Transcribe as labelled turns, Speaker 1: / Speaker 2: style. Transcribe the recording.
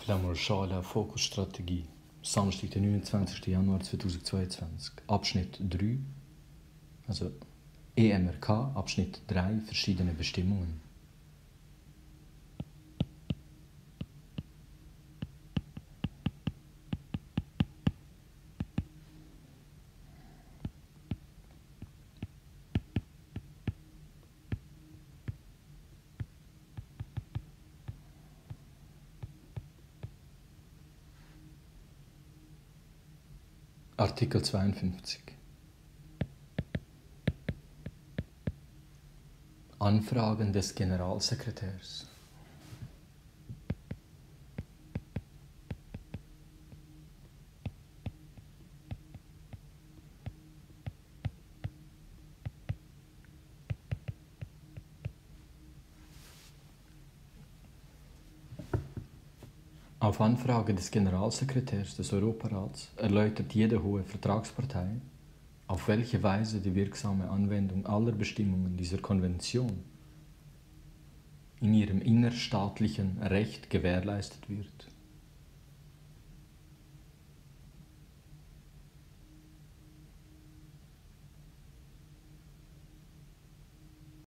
Speaker 1: Flammable Fokusstrategie. Samstag, der 29. Januar 2022. Abschnitt 3, also EMRK, Abschnitt 3, verschiedene Bestimmungen. Artikel 52. Anfragen des Generalsekretärs. Auf Anfrage des Generalsekretärs des Europarats erläutert jede hohe Vertragspartei, auf welche Weise die wirksame Anwendung aller Bestimmungen dieser Konvention in ihrem innerstaatlichen Recht gewährleistet wird.